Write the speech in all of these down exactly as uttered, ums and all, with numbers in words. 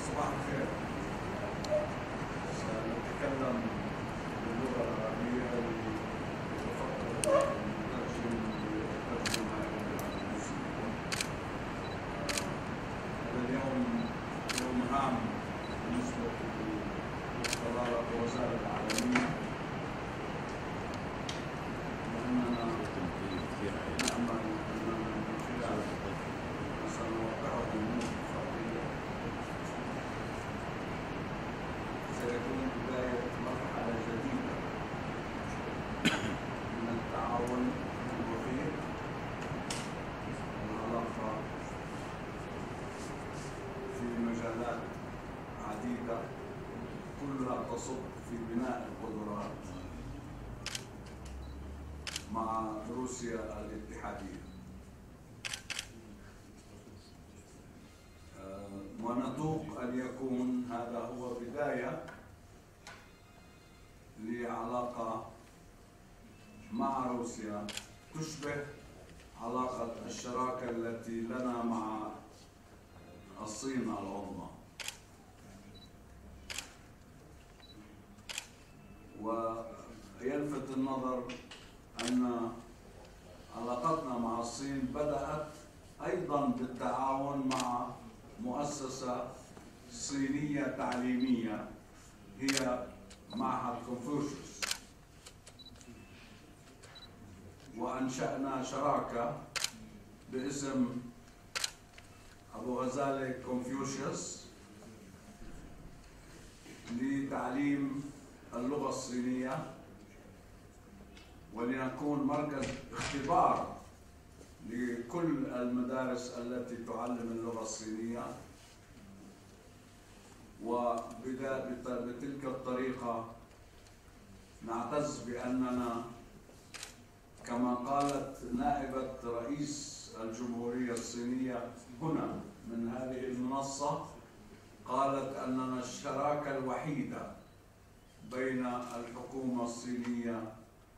صباح الخير. سنتكلم باللغة العربية لتفضل المترجم للترجمة إلى المسلمين. هذا اليوم يوم هام بالنسبة لقرار الوزارة العالمية، لأننا نأمل أننا من خلال ما سنوقعه من اتفاقية سيكون بداية مرحلة جديدة من التعاون الوثيق والعلاقة في مجالات عديدة كلها تصب في بناء القدرات مع روسيا الاتحادية. ونتوق أن يكون هذا هو بداية لعلاقة مع روسيا تشبه علاقة الشراكة التي لنا مع الصين العظمى. ويلفت النظر أن علاقتنا مع الصين بدأت أيضا بالتعاون مع مؤسسة صينية تعليمية هي معهد كونفوشيوس، وأنشأنا شراكة باسم أبو غزالة كونفوشيوس لتعليم اللغة الصينية، ولنكون مركز اختبار لكل المدارس التي تعلم اللغة الصينية. وبتلك الطريقة نعتز بأننا كما قالت نائبة رئيس الجمهورية الصينية هنا من هذه المنصة، قالت أننا الشراكة الوحيدة بين الحكومة الصينية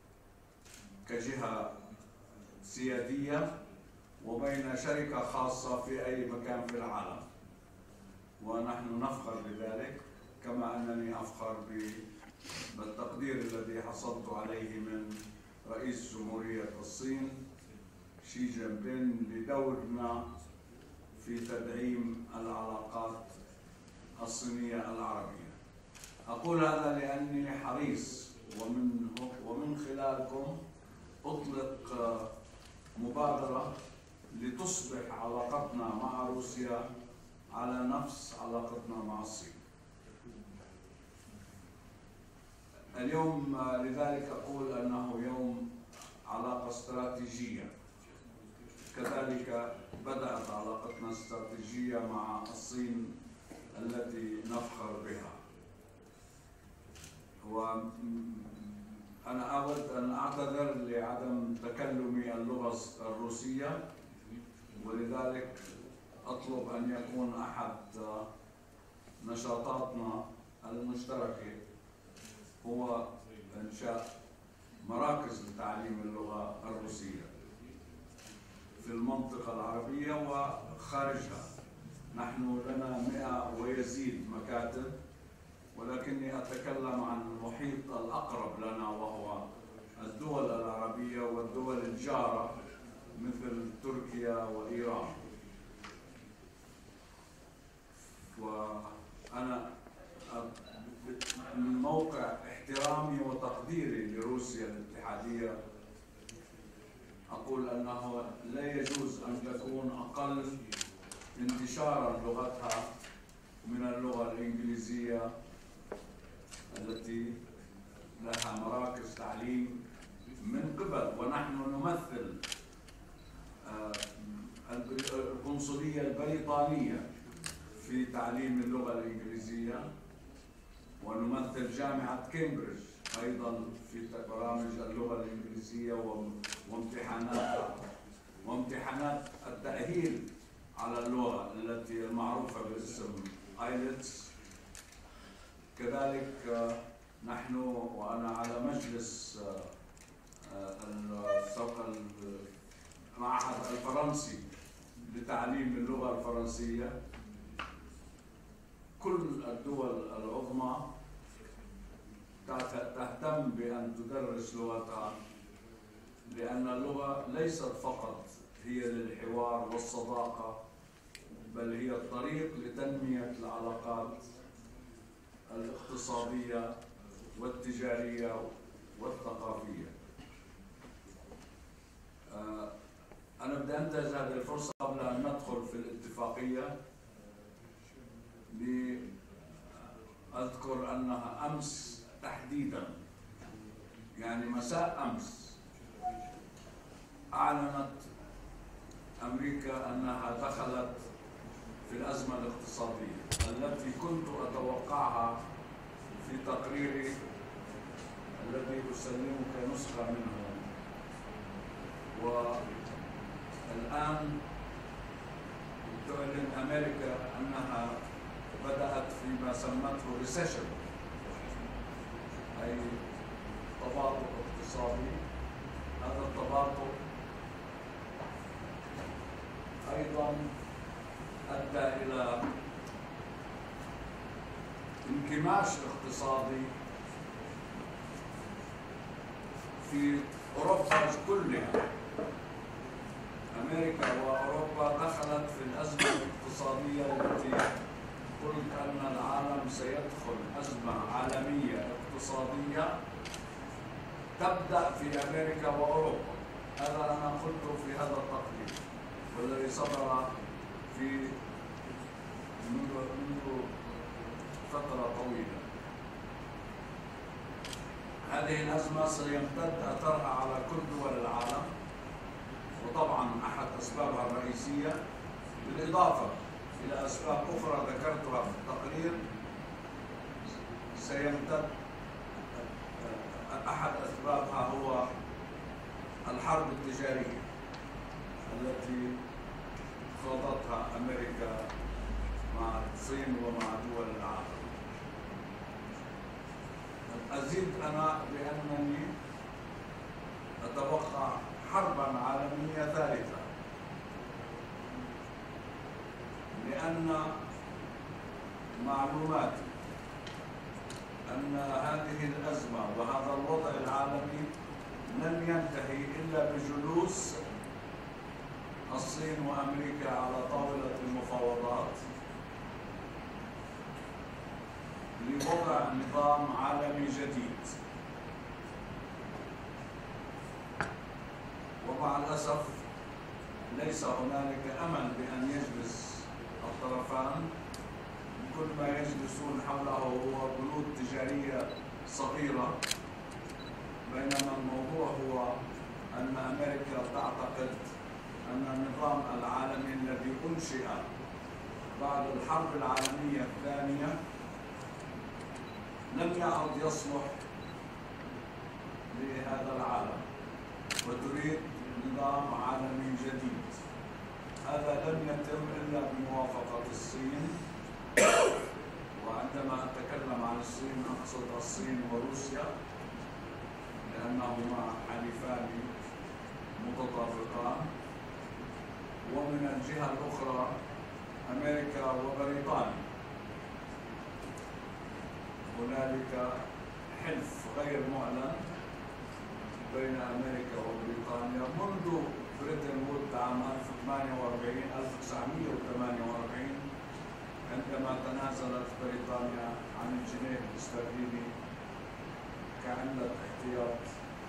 كجهة سيادية وبين شركة خاصة في أي مكان في العالم، ونحن نفخر بذلك، كما أنني أفخر بالتقدير الذي حصلت عليه من رئيس جمهورية الصين شي جين بين لدورنا في تدعيم العلاقات الصينية العربية. أقول هذا لأنني حريص ومن ومن خلالكم أطلق مبادرة لتصبح علاقتنا مع روسيا على نفس علاقتنا مع الصين. اليوم لذلك أقول أنه يوم علاقة استراتيجية، كذلك بدأت علاقتنا الاستراتيجية مع الصين التي نفخر بها. وأنا أود أن أعتذر لعدم تكلمي اللغة الروسية، ولذلك أطلب أن يكون أحد نشاطاتنا المشتركة هو إنشاء مراكز لتعليم اللغة الروسية في المنطقة العربية وخارجها. نحن لنا مئة ويزيد مكاتب، ولكني أتكلم عن المحيط الأقرب لنا وهو الدول العربية والدول الجارة مثل تركيا وإيران. وأنا من موقع احترامي وتقديري لروسيا الاتحادية أقول أنه لا يجوز أن تكون أقل انتشارا لغتها من اللغة الإنجليزية التي لها مراكز تعليم من قبل، ونحن نمثل القنصلية البريطانية في تعليم اللغة الإنجليزية، ونمثل جامعة كامبريدج أيضا في برامج اللغة الإنجليزية وامتحانات وامتحانات التأهيل على اللغة التي المعروفة باسم آيلتس. كذلك نحن وأنا على مجلس المعهد الفرنسي لتعليم اللغة الفرنسية، كل العظمى تهتم بأن تدرس لغتها، لأن اللغة ليست فقط هي للحوار والصداقة، بل هي الطريق لتنمية العلاقات الاقتصادية والتجارية والثقافية. أنا بدي أنتهز هذه الفرصة قبل أن ندخل في الاتفاقية لأذكر أنها أمس تحديداً، يعني مساء أمس، أعلنت أمريكا أنها دخلت في الأزمة الاقتصادية التي كنت أتوقعها في تقريري الذي أسلمك نسخة منه. والآن تعلن أمريكا أنها بدأت فيما سمته ريسيشن، أي تباطؤ اقتصادي. هذا التباطؤ أيضا أدى إلى انكماش اقتصادي في أوروبا كلها. أمريكا وأوروبا دخلت في الأزمة الاقتصادية التي قلت أن العالم سيدخل أزمة عالمية اقتصادية تبدأ في أمريكا وأوروبا. هذا أنا قلت في هذا التقرير والذي صدر في منذ منذ فترة طويلة. هذه الأزمة سيمتد أثرها على كل دول العالم، وطبعا أحد أسبابها الرئيسية بالإضافة إلى أسباب أخرى ذكرتها في التقرير سيمتد. أحد أسبابها هو الحرب التجارية التي خاضتها أمريكا مع الصين ومع دول العالم. أزيد أنا بأنني أتوقع حرباً عالمية ثالثة، لأن معلوماتي أن هذه الأزمة وهذا الوضع العالمي لن ينتهي إلا بجلوس الصين وأمريكا على طاولة المفاوضات لوضع نظام عالمي جديد. ومع الأسف ليس هنالك أمل بأن يجلس الطرفان، كل ما يجلسون حوله هو بنود تجارية صغيرة، بينما الموضوع هو أن أمريكا تعتقد أن النظام العالمي الذي أنشئ بعد الحرب العالمية الثانية لم يعد يصلح لهذا العالم، وتريد نظام عالمي جديد. هذا لم يتم إلا بموافقة الصين، وعندما أتكلم عن الصين أقصد الصين وروسيا لأنهما حليفان متطابقان، ومن الجهة الأخرى أمريكا وبريطانيا. هنالك حلف غير معلن بين أمريكا وبريطانيا منذ بريتن وود عام ألف وتسعمئة وثمانية وأربعين عندما تنازلت بريطانيا عن الجنيه الاسترليني كعملة احتياط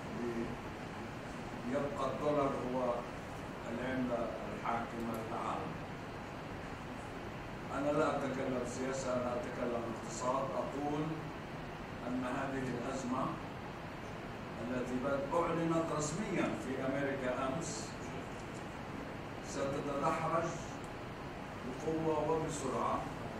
ليبقى الدولار هو العملة الحاكمة للعالم. أنا لا أتكلم سياسة، أنا أتكلم اقتصاد. أقول أن هذه الأزمة التي أعلنت رسميا في أمريكا أمس ستتدحرج بقوة وبسرعة،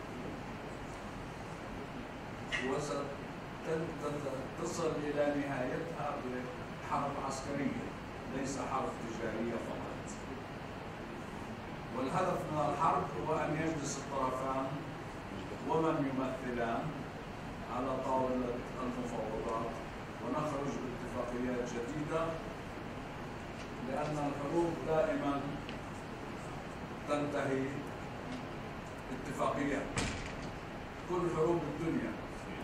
وستصل إلى نهايتها بحرب عسكرية ليس حرب تجارية فقط. والهدف من الحرب هو أن يجلس الطرفان ومن يمثلان على طاولة المفاوضات ونخرج باتفاقيات جديدة، لأن الحروب دائما تنتهي اتفاقيات. كل حروب الدنيا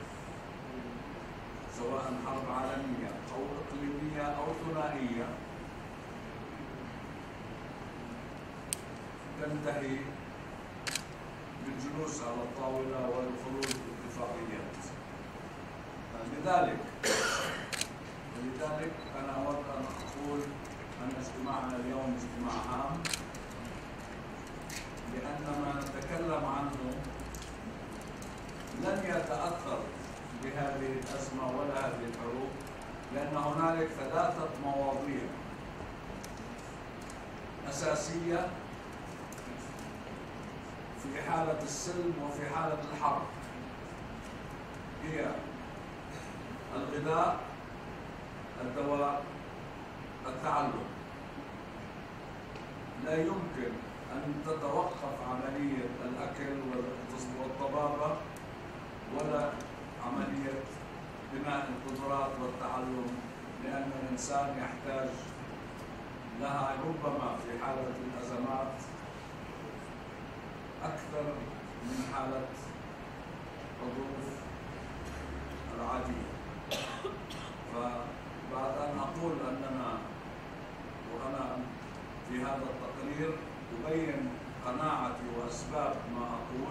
سواء حرب عالمية أو إقليمية أو ثنائية تنتهي بالجلوس على الطاولة والخروج باتفاقيات. لذلك لذلك أنا أود أن أقول أن اجتماعنا اليوم اجتماع هام، لأن ما نتكلم عنه لن يتأثر بهذه الأزمة ولا هذه الحروب، لأن هنالك ثلاثة مواضيع أساسية في حالة السلم وفي حالة الحرب، هي الغذاء، الدواء، التعلم. لا يمكن أن تتوقف عملية الأكل والطبابة ولا عملية بناء القدرات والتعلم، لأن الإنسان يحتاج لها ربما في حالة الأزمات أكثر من حالة الظروف العادية. فبعد أن أقول أننا وأنا في هذا التقرير أبين قناعتي وأسباب ما أقول،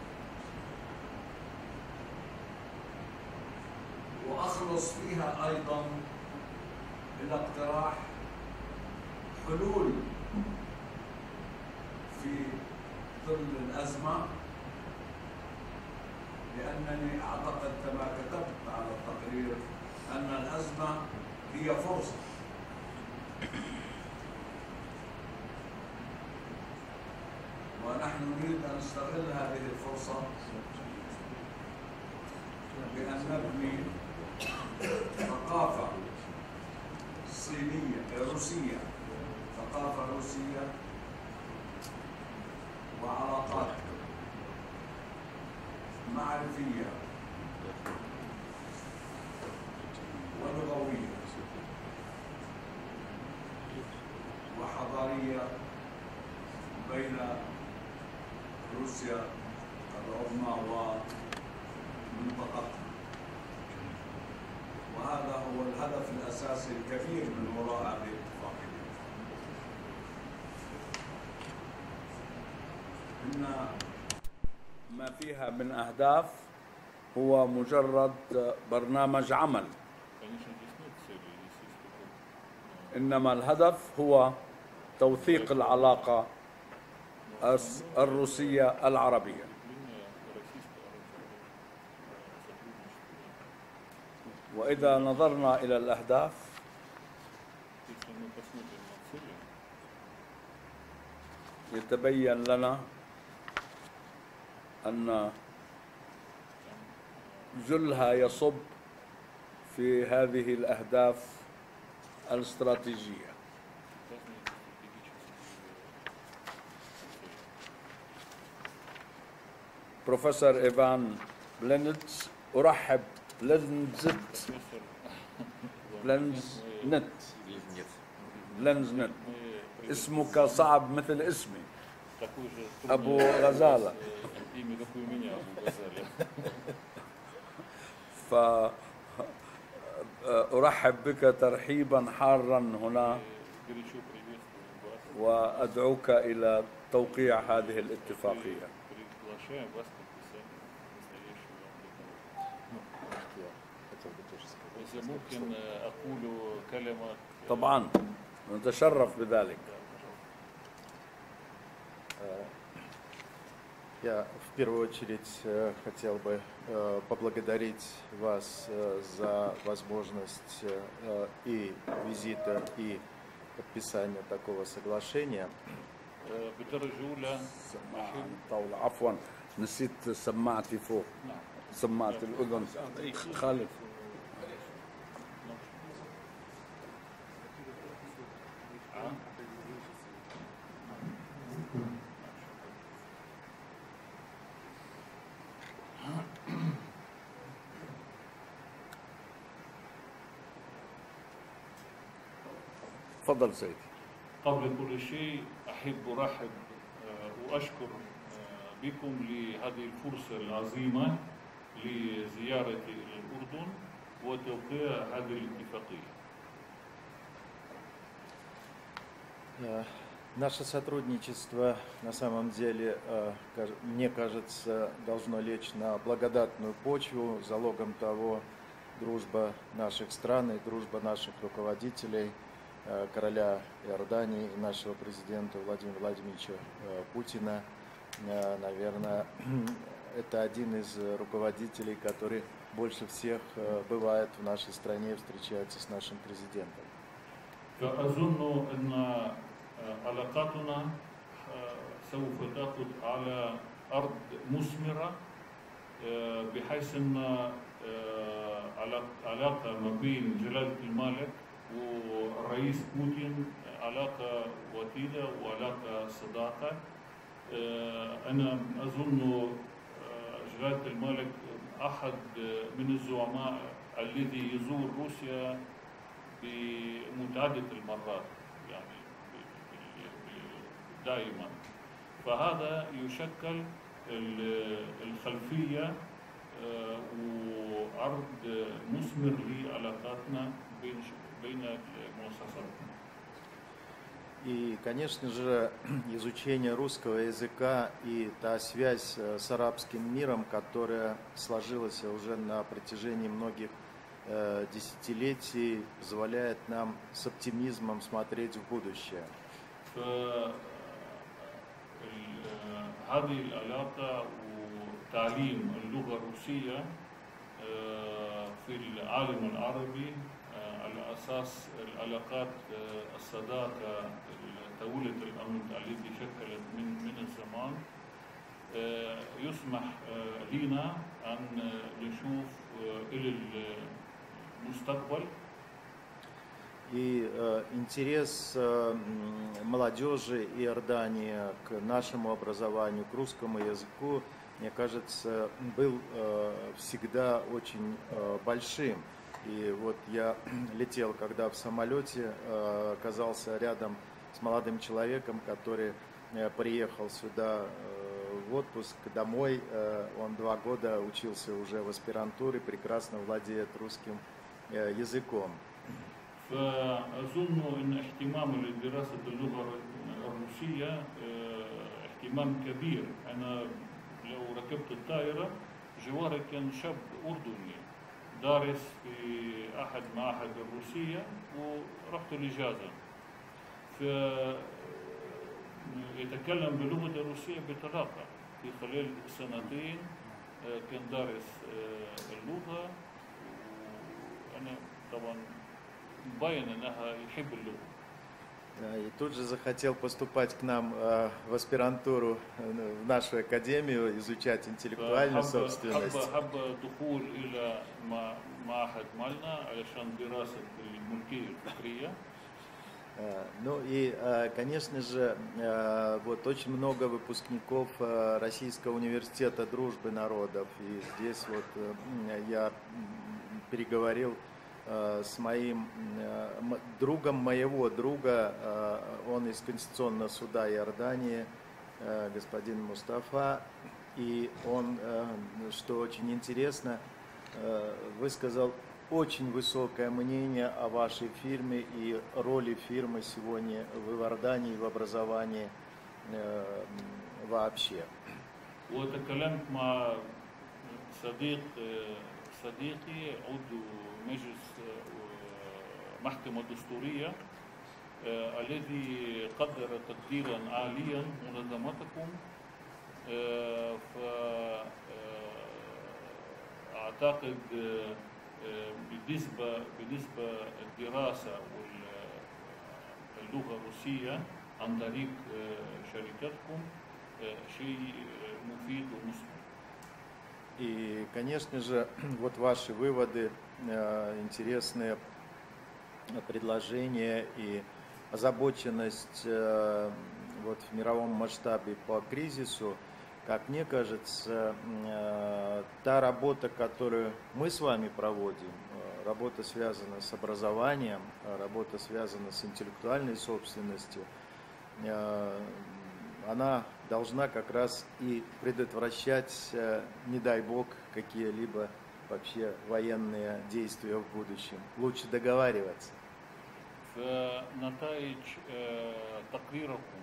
وأخلص فيها أيضا إلى اقتراح حلول في ظل الأزمة، لأنني أعتقد كما كتبت على التقرير أن الأزمة هي فرصة، ونحن نريد أن نستغل هذه الفرصة بأن نبني ثقافة صينية روسية ثقافة روسية وعلاقات معرفية ولغوية وحضارية بين روسيا العظمى ومنطقتها، وهذا هو الهدف الأساسي الكبير من وراء هذه الاتفاقية. إن ما فيها من أهداف هو مجرد برنامج عمل، إنما الهدف هو توثيق العلاقة الروسية العربية. وإذا نظرنا إلى الأهداف يتبين لنا أن جلها يصب في هذه الأهداف الاستراتيجية. بروفيسور إيفان بلينتز، أرحب بلينزت بلينزنت بلينزنت اسمك صعب مثل اسمي أبو غزالة. فأرحب بك ترحيبا حارا هنا، وأدعوك إلى توقيع هذه الاتفاقية. إذا ممكن أقول كلمة. طبعا نتشرف بذلك. Я в первую очередь хотел бы поблагодарить вас за возможность и визита, и подписания такого соглашения. بالدرجة الأولى طاولة عفوا نسيت سماعتي فوق، سماعة الأذن. خالد تفضل سيدي. قبل كل شيء أحب أرحب وأشكر بكم لهذه الفرصة العظيمة لزيارة الأردن وتوقيع هذه الاتفاقية. Наше сотрудничество на самом деле, мне кажется, должно лечь на благодатную почву. Залогом того дружба наших стран и дружба наших руководителей, короля Иордании и нашего президента Владимира Владимировича Путина. Наверное, это один из руководителей, который больше всех бывает в нашей стране и встречается с нашим президентом. فأظن أن علاقاتنا سوف تأخذ على أرض مثمرة بحيث أن علاقة ما بين جلالة الملك والرئيس بوتين علاقة وطيدة وعلاقة صداقة. أنا أظن جلالة الملك أحد من الزعماء الذي يزور روسيا بمتعدد المرات يعني دائما، فهذا يشكل الخلفية وعرض مثمر لعلاقاتنا بين بين المؤسسات. И, конечно же, изучение русского языка и та связь с арабским миром, которая сложилась уже на протяжении многих э, десятилетий, позволяет нам с оптимизмом смотреть в будущее. هذه العلاقة وتعليم اللغة الروسية في العالم العربي على أساس العلاقات الصداقة طويلة الأمد التي شكلت من من الزمان يسمح لنا أن نشوف إلى المستقبل. И э, интерес э, молодежи Иордании к нашему образованию, к русскому языку, мне кажется, был э, всегда очень э, большим. И вот я летел, когда в самолете, э, оказался рядом с молодым человеком, который э, приехал сюда э, в отпуск домой. Э, он два года учился уже в аспирантуре, прекрасно владеет русским э, языком. فأظن أن اهتمام لدراسة اللغة الروسية اهتمام كبير. أنا لو ركبت الطائرة جواري كان شاب أردني دارس في أحد معاهد الروسية ورحت الإجازة، فيتكلم باللغة الروسية بطلاقة. في خلال سنتين كان دارس اللغة، وأنا طبعا مبين أنها يحب اللغة. И тут же захотел поступать к нам э, в аспирантуру, э, в нашу академию, изучать интеллектуальную собственность. حب الدخول إلى معهد مالنا علشان دراسة الملكية الفكرية. Ну и, конечно же, вот очень много выпускников Российского университета дружбы народов. И здесь вот я переговорил с моим другом моего друга, он из Конституционного суда Иордании, господин Мустафа, и он, что очень интересно, высказал очень высокое мнение о вашей фирме и роли фирмы сегодня в Иордании, в образовании вообще. وتكلمت مع صديق صديقي عضو مجلس محكمة دستورية الذي قدر تقديرا عاليا منظمتكم، فأعتقد بالنسبة بالنسبة الدراسة واللغة الروسية عن طريق شركتكم شيء مفيد ومثمر. И, конечно же, вот ваши выводы, интересные предложения и озабоченность вот в мировом масштабе по кризису, как мне кажется, та работа, которую мы с вами проводим, работа связана с образованием, работа связана с интеллектуальной собственностью, она должна как раз и предотвращать, не дай бог, какие-либо вообще военные действия в будущем. Лучше договариваться. فنتائج تقريركم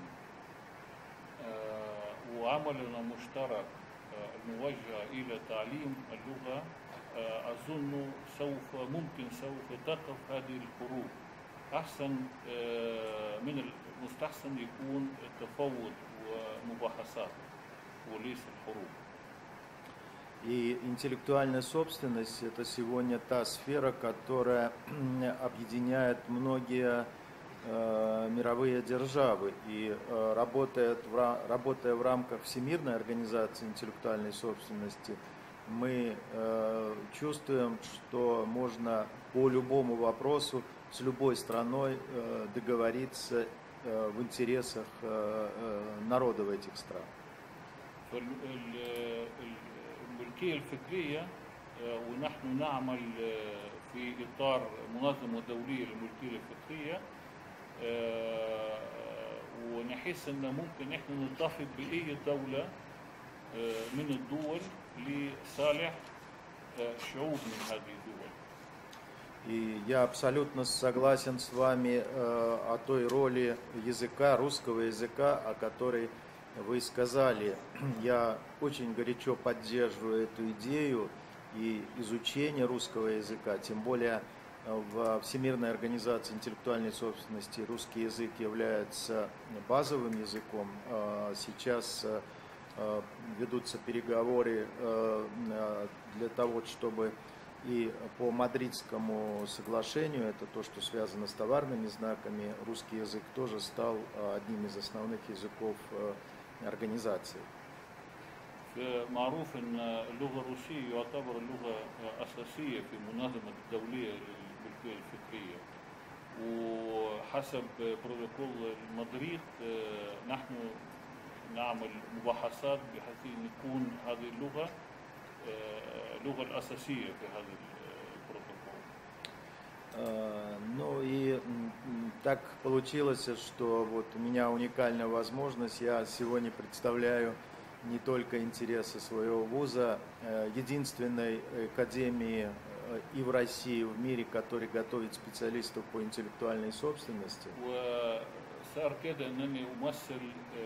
وعملنا مشترك الموجه الى تعليم اللغه اظن سوف ممكن سوف تقف هذه الحروب. احسن من المستحسن يكون تفاوض ومباحثات وليس الحروب. И интеллектуальная собственность – это сегодня та сфера, которая объединяет многие э, мировые державы. И э, работает в, работая в рамках Всемирной организации интеллектуальной собственности, мы э, чувствуем, что можно по любому вопросу с любой страной э, договориться э, в интересах э, э, народов этих стран. الملكية الفكرية ونحن نعمل في إطار منظمة دولية للملكية الفكرية ونحس أن ممكن إحنا نتفق بأي دولة من الدول لصالح شعوب من هذه الدول. И я абсолютно согласен с вами э, о той роли языка, русского языка, о которой вы сказали. Я очень горячо поддерживаю эту идею и изучение русского языка, тем более в Всемирной организации интеллектуальной собственности русский язык является базовым языком. Сейчас ведутся переговоры для того, чтобы и по Мадридскому соглашению, это то, что связано с товарными знаками, русский язык тоже стал одним из основных языков организации. معروف ان اللغه الروسيه يعتبر لغه اساسيه في المنظمه الدوليه للملكيه الفكريه وحسب بروتوكول مدريد نحن نعمل مباحثات بحيث ان تكون هذه اللغه اللغه الاساسيه في هذا البروتوكول. Ну и так получилось, что вот у меня уникальная возможность, я сегодня представляю не только интересы своего вуза, единственной академии и в России, и в мире, который готовит специалистов по интеллектуальной собственности. وصار كده انني امثل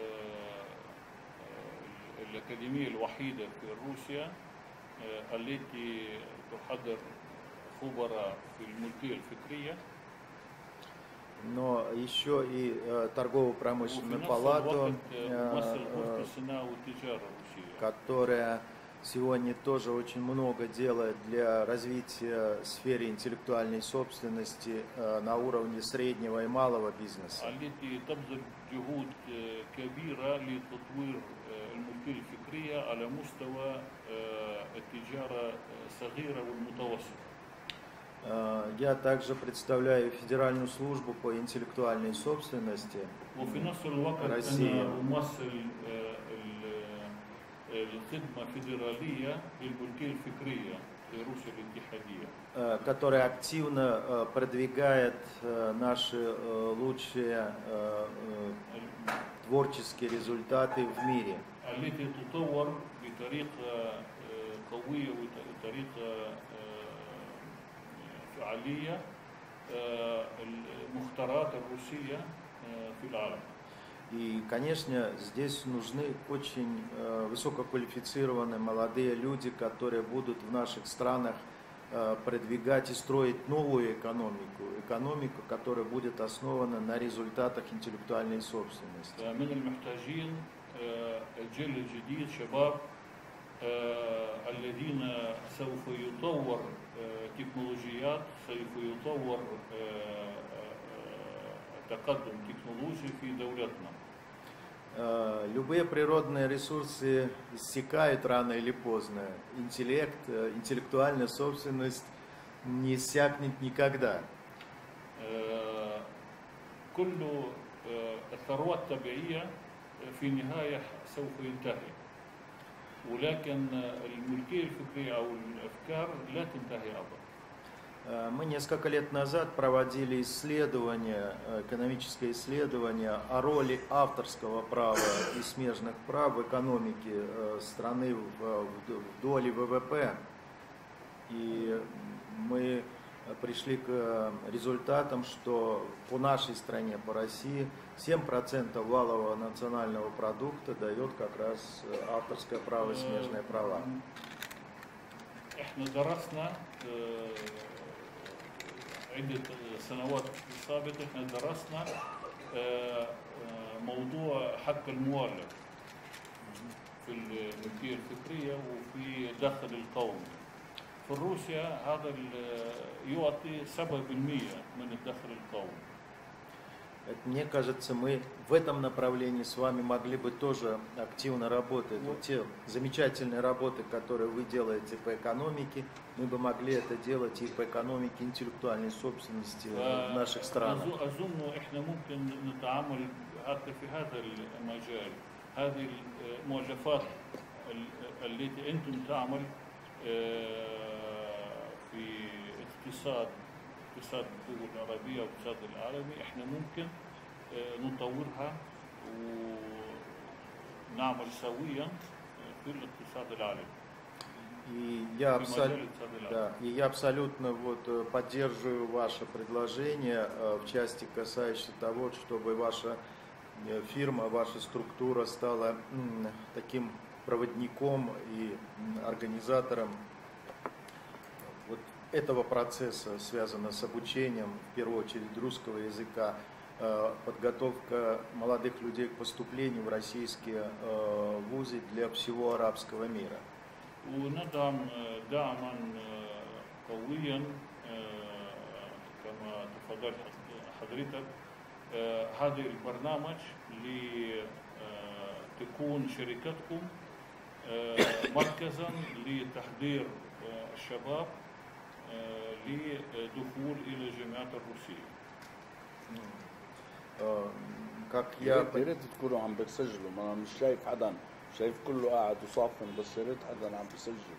الاكاديميه الوحيده في روسيا التي تحضر خبراء في الملكيه الفكريه. Но еще и э, торгово-промышленную палату, э, э, которая сегодня тоже очень много делает для развития сферы интеллектуальной собственности э, на уровне среднего и малого бизнеса. Я также представляю Федеральную службу по интеллектуальной собственности России, которая активно продвигает наши лучшие творческие результаты в мире. فعالية المختارات الروسية في العالم. И, конечно, здесь нужны очень высококвалифицированные молодые люди, которые будут в наших странах продвигать и строить новую экономику, экономику, которая будет основана на результатах интеллектуальной собственности. من المحتاجين الجيل الجديد شباب الذين سوف يطور تكنولوجيات سوف يطور تقدم تكنولوجي في دولتنا. Любые природные ресурсы иссякают рано или поздно. Интеллект, интеллектуальная собственность не иссякнет никогда. كل الثروات الطبيعية في النهاية سوف ينتهي. ولكن الملكية الفكرية أو الأفكار لا تنتهي أبدا. Мы несколько лет назад проводили исследование, экономическое исследование о роли авторского права и смежных прав в экономике страны в доле вэ вэ пэ. И мы пришли к результатам, что по нашей стране, по России, семь процентов валового национального продукта дает как раз авторское право и смежные права. احنا درسنا عدة سنوات سابقة احنا درسنا موضوع حق المؤلف في الملكية الفكرية وفي دخل القوم. في روسيا هذا يعطي سبعة بالمئة من الدخل القومي. Мне кажется, мы в этом направлении с вами могли бы тоже активно работать. Вот те замечательные работы, которые вы делаете по экономике, мы бы могли это делать и по экономике интеллектуальной собственности в наших странах. أظن إحنا ممكن نتعامل حتى في هذا المجال. هذه المؤلفات التي أنتم تعمل في اقتصاد اقتصاد الدول العربية واقتصاد العالمي احنا ممكن نطورها ونعمل سويا في الاقتصاد العالمي. И я, абсол... да, и я абсолютно вот поддерживаю ваше предложение в части, касающейся того, чтобы ваша фирма, ваша структура стала таким проводником и организатором вот этого процесса, связанного с обучением, в первую очередь, русского языка, подготовка молодых людей к поступлению в российские вузы для всего арабского мира. وندعم دعما قويا كما تفضلت حضرتك هذا البرنامج لتكون شركتكم مركزا لتحضير الشباب لدخول إلى الجامعات الروسية. Как يا я ريت يا ريت تكونوا عم بتسجلوا، ما أنا مش شايف حدا، شايف كله قاعد وصافن، بس يا ريت حدا عم بيسجل.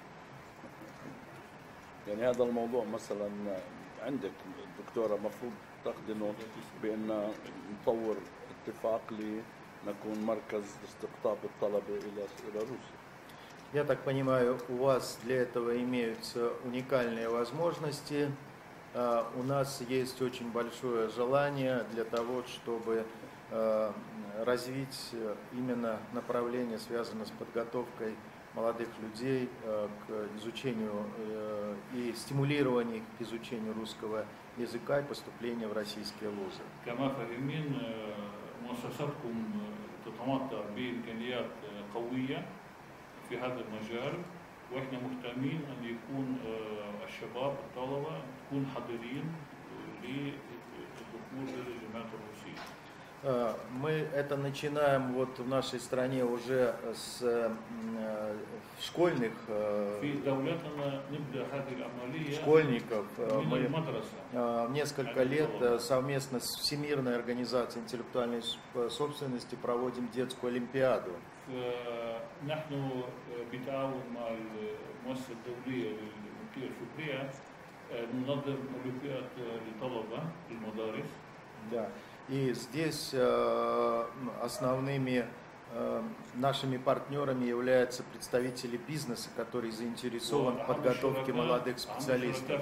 يعني هذا الموضوع مثلا عندك الدكتورة مفروض تاخذينه بأن نطور اتفاق لنكون مركز لاستقطاب الطلبة إلى إلى روسيا. Я так понимаю, у вас для этого имеются уникальные возможности. У нас есть очень большое желание для того, чтобы развить именно направление, связанное с подготовкой молодых людей к изучению и стимулированию к изучению русского языка и поступлению в российские вузы. كما فاهمين مؤسساتكم تتمتع بإمكانيات قوية في هذا المجال، واحنا مهتمين ان يكون الشباب الطلبه يكون حاضرين للدخول الى الجامعات الروسيه. Мы это начинаем вот в нашей стране уже с школьных школьников. Мы несколько лет совместно с Всемирной организацией интеллектуальной собственности проводим детскую олимпиаду. نحن بالتعاون مع المؤسسة الدولية للملكية الفكرية ننظم أولمبياد للطلبة المدارس. Да. И здесь основными нашими партнерами являются представители бизнеса, которые заинтересованы в подготовке молодых специалистов.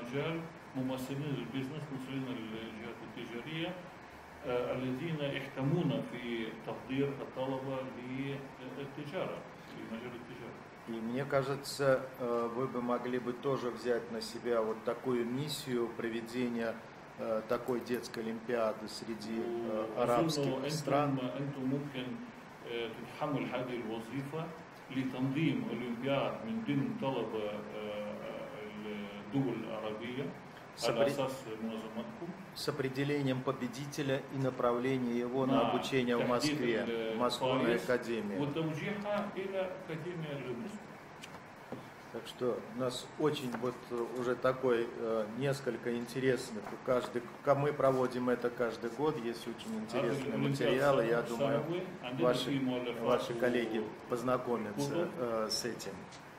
الذين يهتمون في تحضير الطلبة للتجارة في مجال التجارة. И мне кажется, вы бы могли бы тоже взять на себя вот такую миссию проведения такой детской олимпиады среди арабских стран. أنتم ممكن تتحمل هذه الوظيفة لتنظيم أولمبياد من ضمن طلبة الدول العربية. С определением победителя и направлением его на обучение в Москве, в Московской академии. Так что у нас очень вот уже такой несколько интересных, каждый, мы проводим это каждый год, есть очень интересные материалы, я думаю, ваши, ваши коллеги познакомятся с этим.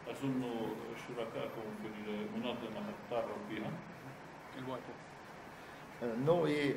Ну и,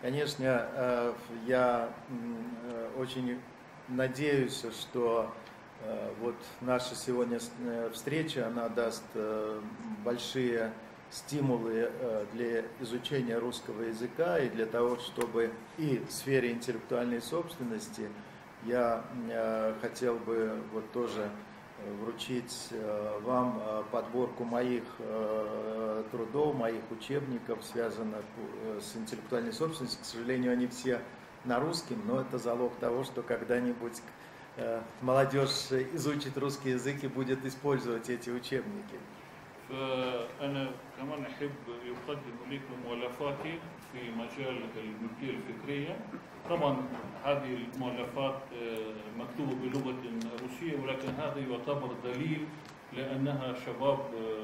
конечно, я очень надеюсь, что Э, Вот наша сегодняшняя встреча, она даст э, большие стимулы э, для изучения русского языка и для того, чтобы и в сфере интеллектуальной собственности я э, хотел бы вот тоже вручить э, вам э, подборку моих э, трудов, моих учебников, связанных э, с интеллектуальной собственностью. К сожалению, они все на русском, но это залог того, что когда-нибудь э, молодежь изучит русский язык и будет использовать эти учебники. فأنا كمان أحب يقدم لكم مؤلفاتي في مجال الملكية الفكرية. طبعا هذه المؤلفات مكتوبة بلغة روسية، ولكن هذا يعتبر دليل لأنها شباب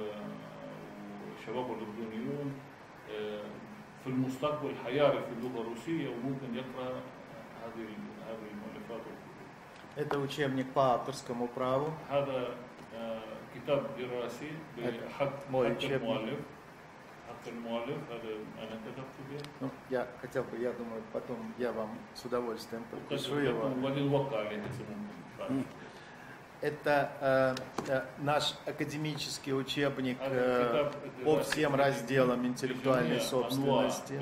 شباب الأردنيون في المستقبل حيعرف اللغة الروسية وممكن يقرأ هذه هذه المؤلفات. Это учебник по авторскому праву. هذا كتاب دراسي بحق المؤلف. حق المؤلف هذا أنا كتبت به. Ну, я хотел бы, я думаю, потом я вам с удовольствием подпишу وقد- его. وللوقع عليه اسمه. Это э, э, наш академический учебник э, по всем разделам интеллектуальной собственности.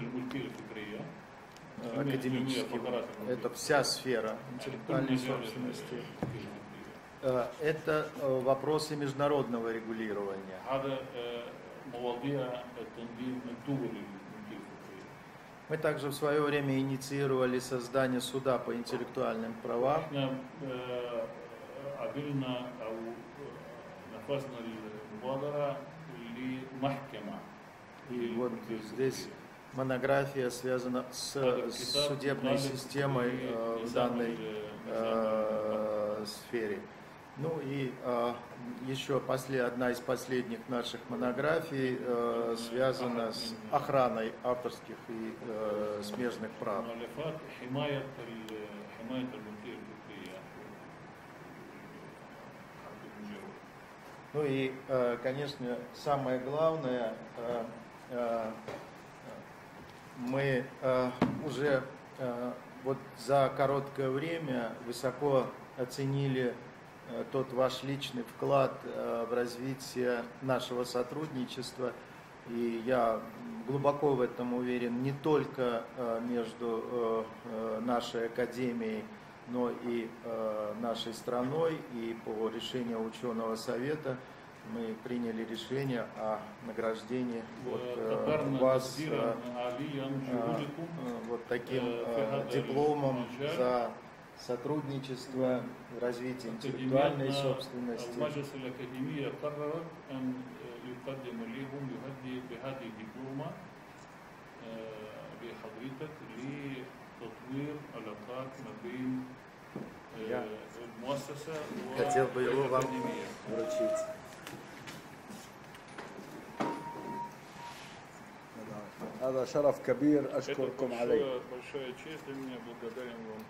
Э, Академический. Это вся сфера интеллектуальной собственности. Э, Это э, вопросы международного регулирования. هذا مواضيع التنظيم الدولي للملكية الفكرية. Мы также в свое время инициировали создание суда по интеллектуальным правам. احنا آه، قابلنا او آه، نفذنا المبادرة لمحكمة И вот здесь монография связана с, с судебной системой э, в данной э, сфере. Ну и э, еще после, одна из последних наших монографий э, связана с охраной авторских и э, смежных прав. مؤلفات حماية ال- حماية الملكية الفكرية. Ну и, э, конечно, самое главное, э, э, мы э, уже э, вот за короткое время высоко оценили э, тот ваш личный вклад э, в развитие нашего сотрудничества. И я глубоко в этом уверен не только э, между э, э, нашей академией, но и э, нашей страной. И по решению ученого совета мы приняли решение о награждении вот, э, وقدرنا вас تقديرا э, عاليا э, جهودكم вот таким э, э, في هذا дипломом المجال. за сотрудничество в развитии интеллектуальной أكاديميتنا собственности. المجلس الأكاديمية قرر أن يقدم لهم يهدي بهذه الدبلومة آه، لحضرتك لتطوير علاقات ما بين آه، Я المؤسسة хотел бы его вам والأكاديمية. вручить. هذا شرف كبير Это أشكركم عليه. большое, большая честь для меня, благодарен вам.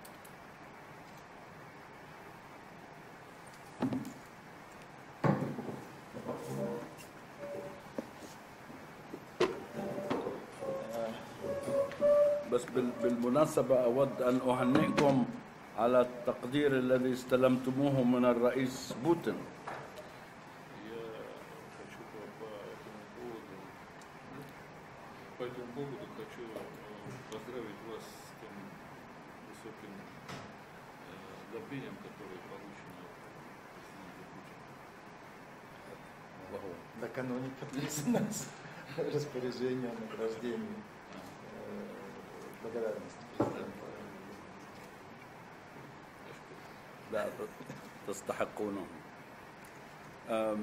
بس بال- بالمناسبة أود أن أهنئكم على التقدير الذي استلمتموه من الرئيس بوتين. Я хочу по, по этому поводу, по этому поводу хочу э, поздравить вас с тем высоким э, одобрением, которое получено от президента Путина. Накануне подписано распоряжение о награждении э, благодарности президента. لا تستحقونه. أم،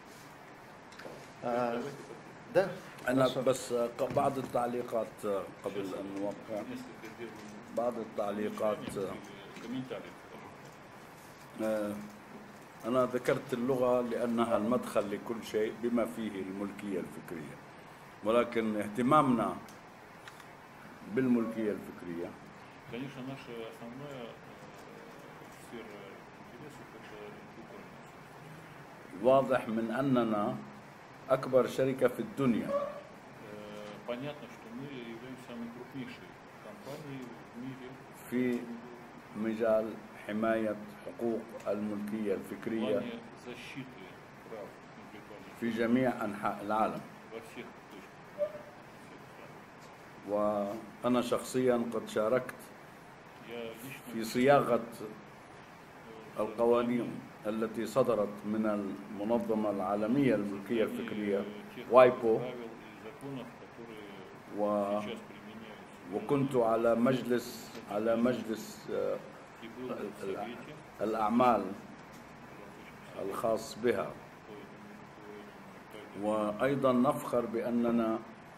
А, да, أنا хорошо. بس ق- بعض التعليقات قبل أن نوقع. Несколько держим بعض التعليقات комментарий. آه، أنا ذكرت اللغة لأنها المدخل لكل شيء بما فيه الملكية الفكرية، ولكن اهتمامنا بالملكية الفكرية Конечно, наша основная э, сфера интересов это интеллектуальная собственность. واضح من أننا أكبر شركة في الدنيا Э, Понятно, что мы являемся самой крупнейшей компанией в мире في مجال حماية حقوق الملكية الفكرية плане защиты прав интеллектуальных في جميع أنحاء العالم. во всех точках. وأنا شخصيا قد شاركت Я лично في صياغة القوانين التي صدرت من المنظمة العالمية للملكية الفكرية وايبو، و... وكنت على مجلس على مجلس الأعمال الخاص بها. وأيضا نفخر بأننا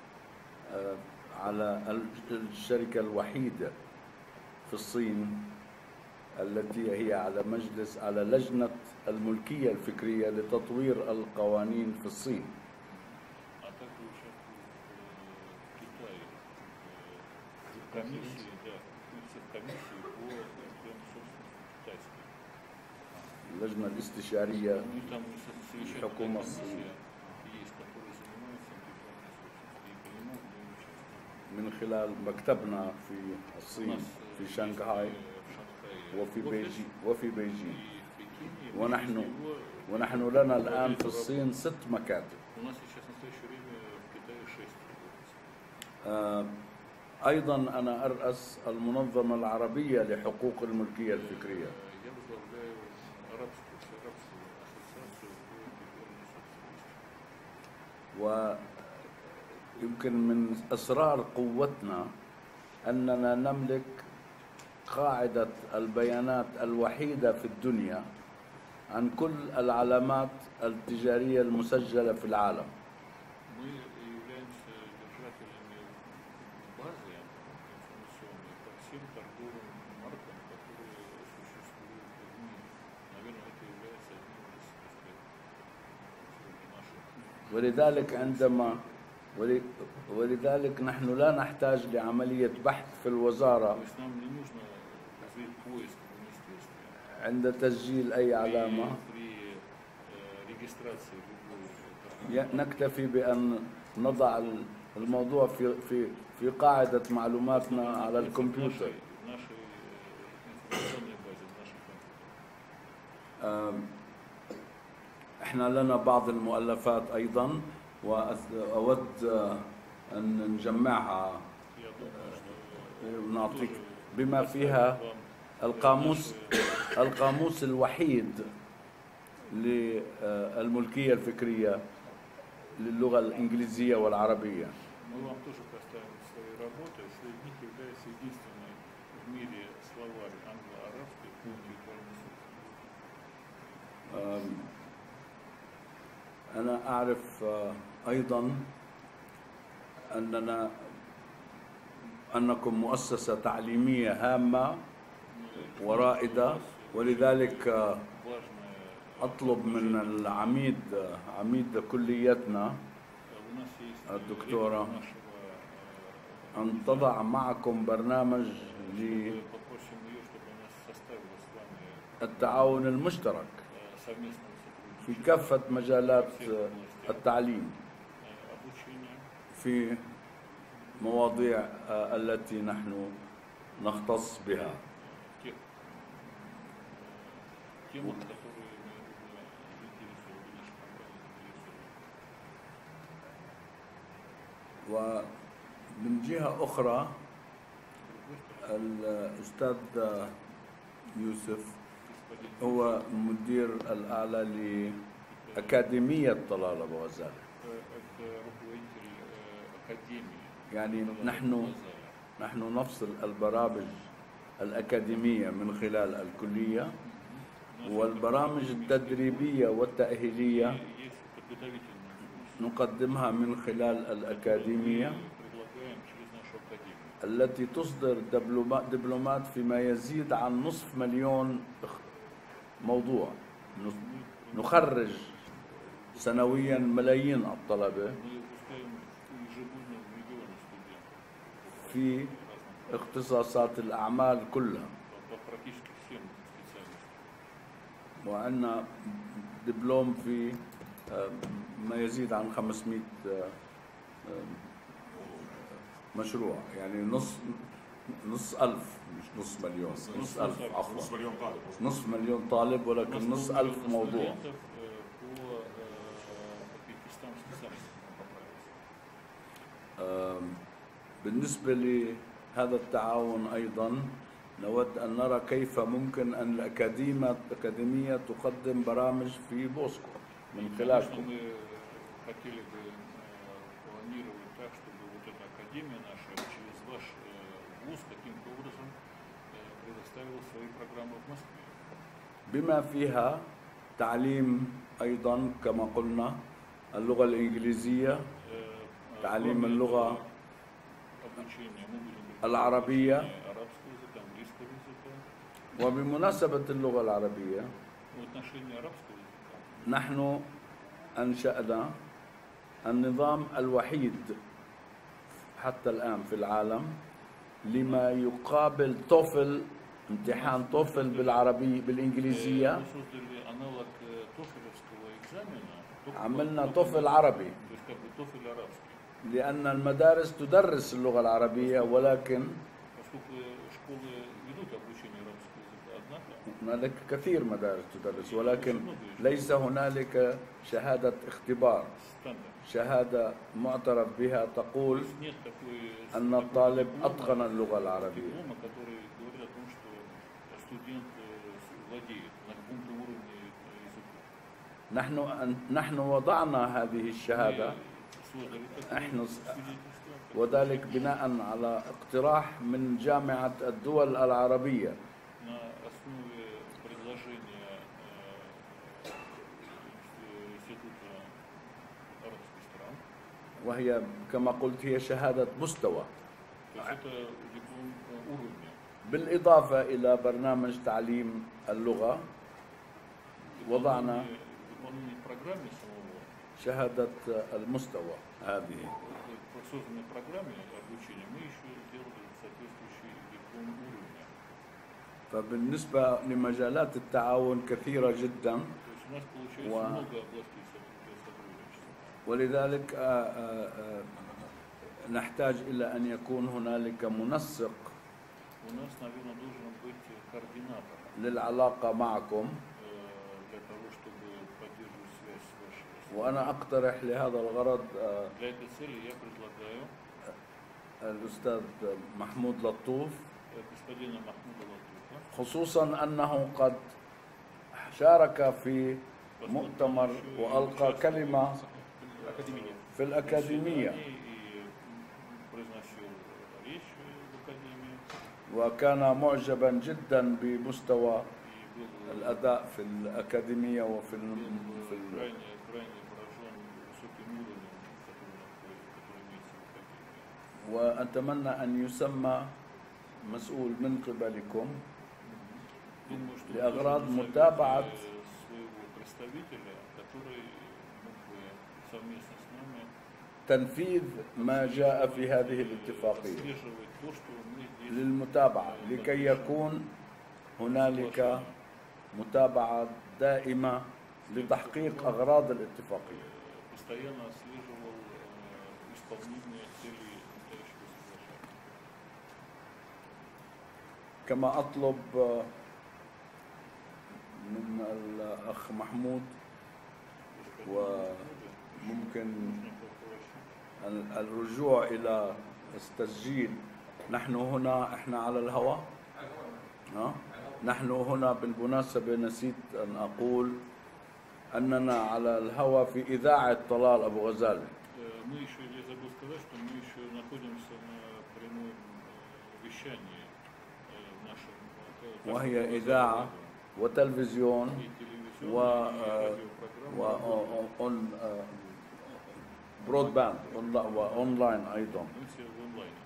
على الشركة الوحيدة في الصين التي هي على مجلس على لجنة الملكية الفكرية لتطوير القوانين في الصين. اللجنة الاستشارية للحكومة الصينية من خلال مكتبنا في الصين في شنغهاي وفي بيجين وفي بيجين ونحن ونحن لنا الآن في الصين ست مكاتب. أيضا أنا أرأس المنظمة العربية لحقوق الملكية الفكرية. ويمكن من أسرار قوتنا أننا نملك قاعدة البيانات الوحيدة في الدنيا عن كل العلامات التجارية المسجلة في العالم. ولذلك عندما ولذلك نحن لا نحتاج لعملية بحث في الوزارة عند تسجيل أي علامة. نكتفي بأن نضع الموضوع في في في قاعدة معلوماتنا على الكمبيوتر. احنا لنا بعض المؤلفات أيضا وأود أن نجمعها ونعطيك بما فيها القاموس القاموس الوحيد للملكية الفكرية للغة الإنجليزية والعربية. أنا أعرف أيضا أننا أنكم مؤسسة تعليمية هامة ورائدة، ولذلك أطلب من العميد عميد كليتنا الدكتورة أن تضع معكم برنامج للتعاون المشترك في كافة مجالات التعليم في مواضيع التي نحن نختص بها. ومن جهة أخرى الأستاذ يوسف هو مدير الأعلى لأكاديمية طلال أبو غزالة. يعني نحن نحن نفصل البرامج الأكاديمية من خلال الكلية والبرامج التدريبية والتأهيلية نقدمها من خلال الأكاديمية التي تصدر دبلومات فيما يزيد عن نصف مليون موضوع. نخرج سنويا ملايين الطلبة في اختصاصات الأعمال كلها، وعندنا دبلوم في ما يزيد عن خمسمئة مشروع. يعني نص نص ألف مش نص مليون، نص ألف نص عفوا، مليون طالب. نص مليون طالب ولكن نص ألف موضوع. студентов э, по э, пакистанским саммитам поправиться. آم، بالنسبة لهذا التعاون أيضا نود أن نرى كيف ممكن أن الأكاديمية الأكاديمية تقدم برامج في بوسكو من Конечно, خلالكم. мы хотели бы э, планировать так, чтобы вот эта академия наша через ваш э, вуз каким-то образом э, предоставила свои программы в Москве. بما فيها تعليم أيضا كما قلنا اللغة الإنجليزية، Э, э, تعليم кроме اللغة этого, обучение мы будем предоставлять العربية. обучение арабского языка, английского языка. وبمناسبة اللغة العربية В отношении арабского языка نحن أنشأنا النظام الوحيد حتى الآن في العالم لما يقابل توفل، امتحان توفل بالعربي بالإنجليزية. мы создали аналог э, тофелевского экзамена. только عملنا по- توفل عربي То есть как бы тофель арабский. لأن المدارس تدرس اللغة العربية ولكن Поскольку школы ведут обучение арабского языка, однако هنالك كثير مدارس تدرس ولكن ليس هنالك شهادة اختبار، стандарт. شهادة معترف بها تقول Нет такой أن الطالب أتقن اللغة العربية. диплома, который говорит о том, что студент э, владеет на каком-то уровне э, языка. نحن نحن وضعنا هذه الشهادة Мы создали такое إحنا свидетельство, وذلك بناء على اقتراح من جامعة الدول العربية на основе предложения э, Института арабских стран. وهي كما قلت هي شهادة مستوى، То есть это диплом э, уровня. بالإضافة إلى برنامج تعليم اللغة وضعنا В выполнении программы самого, شهادة المستوى هذه. в созданной программе обучения мы еще сделали соответствующий диплом уровня. فبالنسبة لمجالات التعاون كثيرة جدا، То есть у нас получается Ва- много областей со- сотрудничества. ولذلك آه، آه، آه، نحتاج إلى أن يكون هنالك منسق У нас, наверное, должен быть координатор للعلاقة معكم. э, для того, чтобы поддерживать связь с вашей. وأنا أقترح لهذا الغرض آه، Для этой цели я предлагаю الأستاذ محمود لطوف، э, господина Махмуда Латуфа, خصوصا أنه قد شارك في مؤتمر وألقى كلمة في الأكاديمية и произносил речь в Академии, وكان معجبا جدا بمستوى и был الأداء في الأكاديمية وفي الم- في был ال- крайне, крайне поражен высоким уровнем, который находится, который имеется в Академии. وأتمنى أن يسمى مسؤول من قبلكم Думаю, что لأغراض мы должны متابعة создать, э, своего представителя, который мог бы совместно с нами تنفيذ ما جاء في هذه الاتفاقية отслеживать то, что мы здесь للمتابعة لكي يكون هنالك متابعة دائمة لتحقيق أغراض الاتفاقية. э, постоянно отслеживал э, исполнение целей настоящего соглашения. كما أطلب من الأخ محمود وممكن الرجوع إلى التسجيل. نحن هنا إحنا على الهواء. ها؟ نحن هنا بالمناسبة نسيت أن أقول أننا على الهواء في إذاعة طلال أبو غزالة. Э, Мы еще, я забыл сказать, что мы еще находимся на прямом э, вещании э, в нашем э, وهي إذاعة وتلفزيون и телевизионной, و и و радиопрограммы. برودباند وأونلاين أيضا. Мы все в онлайне.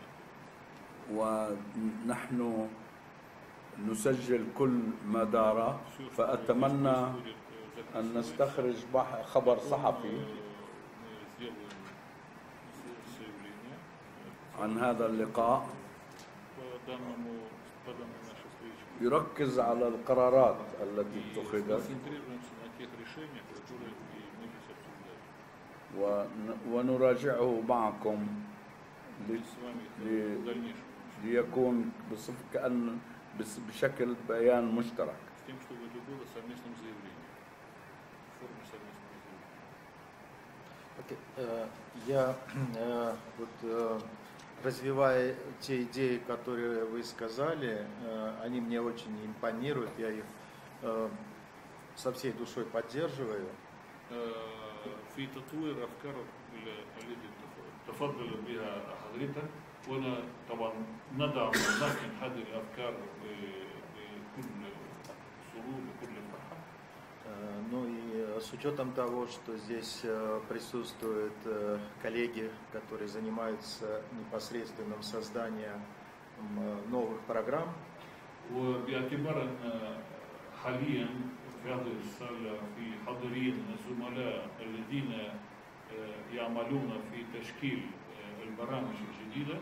ونحن نسجل كل ما دار، Все, что فأتمنى происходит, э, أن записывается. نستخرج بح- خبر Потом, صحفي э, мы сделаем с- заявление э, عن هذا اللقاء по данному, по данной нашей встрече. يركز على القرارات التي И اتخذت сконцентрируемся на тех решениях, которые и мы здесь обсуждали. ون- ونراجعه معكم И с вами ل- в дальнейшем. ليكون بصف كأن بس- بشكل بيان مشترك. с тем, чтобы это было совместным заявлением, в форме совместного заявления. Окей. Э, Я э, вот э, развивая те идеи, которые вы сказали, э, они мне очень импонируют, я их э, со всей душой поддерживаю. آه، في تطوير أفكار ال- التي تف- تفضل بها حضرتك، وأنا طبعا ندعم ونحن هذه الأفكار ب- بكل سرور وكل فرحة. Э, Ну и с учетом того, что здесь э, присутствуют э, коллеги, которые занимаются непосредственным созданием м, новых программ, وباعتبار أن حاليا في هذه الصالة في حاضرين زملاء الذين آه، يعملون في تشكيل آه، البرامج الجديدة،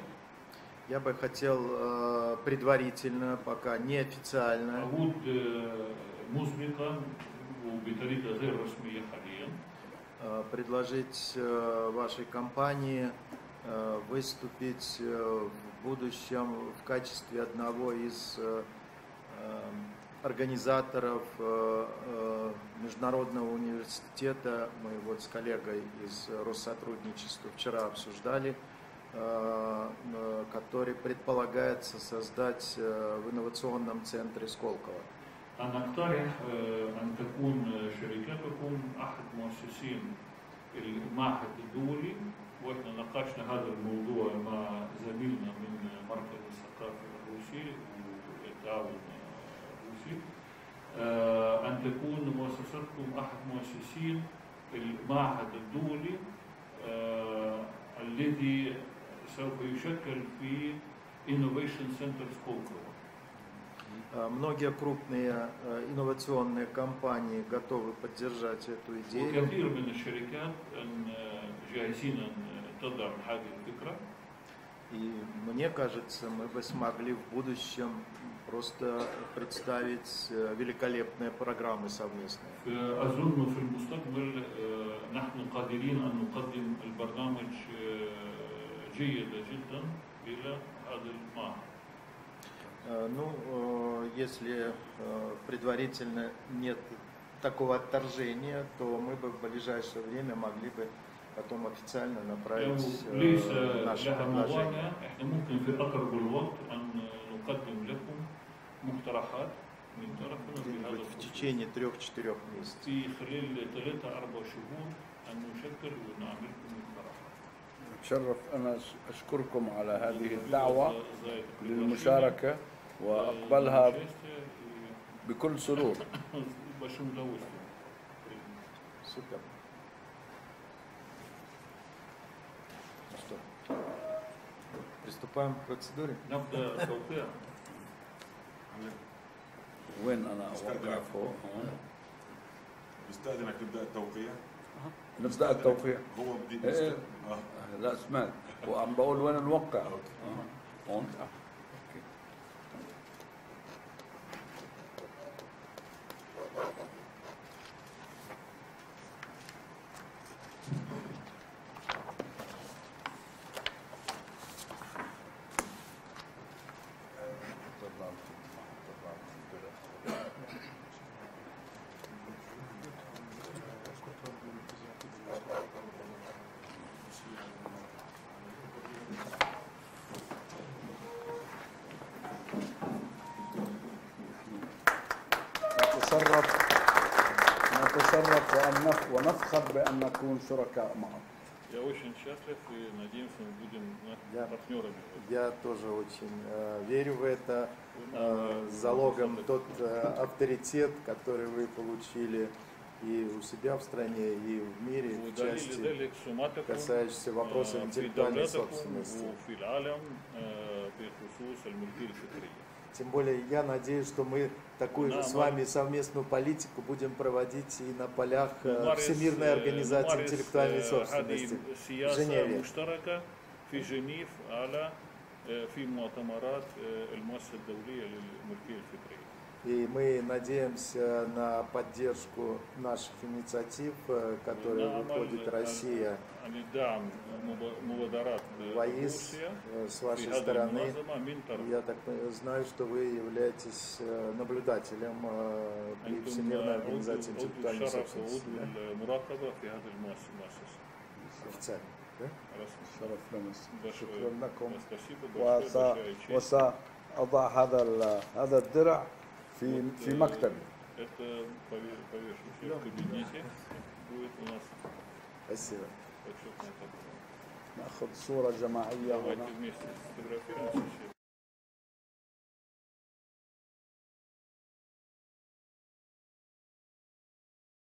я бы хотел э, предварительно, пока неофициально, أود آه، مسبقا وبطريقة غير رسمية حاليا э, предложить э, вашей компании э, выступить э, в будущем в качестве одного из э, э, организаторов э, э, Международного университета. Мы вот с коллегой из Россотрудничества вчера обсуждали, э, э, который предполагается создать э, в инновационном центре Сколково. أنا أقترح آه، أن تكون شركتكم أحد مؤسسين المعهد الدولي، وإحنا ناقشنا هذا الموضوع مع زميلنا من مركز الثقافي الروسي والتعاون الروسي، آه، أن تكون مؤسستكم أحد مؤسسين المعهد الدولي آه، الذي سوف يشكل في Innovation Center Сколково. Э, Многие крупные э, инновационные компании готовы поддержать эту идею. وكثير من الشركات أن جاهزين أن تدعم هذه الفكرة. И мне кажется, мы бы смогли в будущем просто представить э, великолепные программы совместные. أظن في المستقبل آه، نحن قادرين أن نقدم البرنامج آه، جيدة جدا إلى هذا المعهد. Э, Ну, э, если э, предварительно нет такого отторжения, то мы бы в ближайшее время могли бы потом официально لو направить ليس э, наши لها предложения. موانع، احنا ممكن في أقرب الوقت أن نقدم لكم مقترحات من طرفنا في هذا Где-нибудь в الخصوص. течение трех-четырех месяцев. في خلال ثلاثة أربع شهور أن نشكل ونعمل لكم مقترحات. أتشرف أنا أشكركم على هذه الدعوة للمشاركة وأقبلها بكل سرور. большим удовольствием. Супер. Ну что, приступаем к процедуре? نبدأ توقيع. وين أنا أوقع فوق هون؟ بستأذنك تبدأ التوقيع. نبدأ التوقيع. هو بدي إيه. يست- آه. لا سمعت وعم بقول وين نوقع. أوكي. آه. هون. أوكي. نتشرف نتشرف وأن نف- ونفخر بأن نكون شركاء معكم. Я очень счастлив и надеемся, мы будем Да. партнерами. Я тоже очень э, верю в это. Э, залогом тот э, авторитет, который вы получили и у себя в стране, и в мире, в ودليل части, ذلك سمعتكم касающейся вопросов في интеллектуальной دولتكم собственности. وفي العالم آه، بخصوص الملكية الفكرية. Тем более я надеюсь, что мы такую же Да, с мы- вами совместную политику будем проводить и на полях э, نمارس- Всемирной организации نمارس، интеллектуальной آه، собственности هذه в السياسة Женеве. مشتركة في جنيف على آه، في مؤتمرات آه، المؤسسة الدولية للملكية الفكرية. И мы надеемся на поддержку наших инициатив, э, которые выходит Россия عن الدعم مبادرات ВАИС روسيا э, с في вашей هذه стороны. المنظمة من طرف. Я так э, знаю, что вы являетесь э, наблюдателем э, при أنتم Всемирной عضو организации عضو интеллектуальной الشرف собственности. وعضو Да? المراقبة في هذه المؤسسة. Официально, да? رسمي. شرف لنا. Большое شكرا لكم. спасибо, большое, وس... большая честь. وسأضع هذا ال... هذا الدرع في Вот, في э, مكتبي. Это пове- повешу себе в кабинете. Будет у нас Спасибо. почетное такое. ناخذ صورة جماعية هنا. Давайте вместе сфотографируемся.